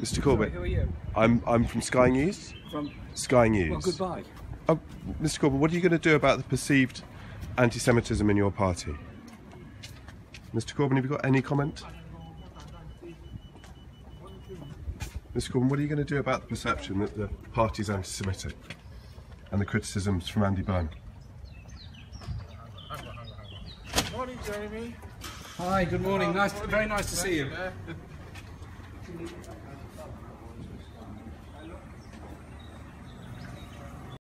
Mr. Corbyn. Sorry, who are you? I'm from Sky News. From Sky News. Well, goodbye. Oh, Mr. Corbyn, what are you going to do about the perceived anti-Semitism in your party? Mr. Corbyn, have you got any comment? Mr. Corbyn, what are you going to do about the perception that the party is anti-Semitic and the criticisms from Andy Byrne? Morning, Jeremy. Hi, good morning. Very nice to see you.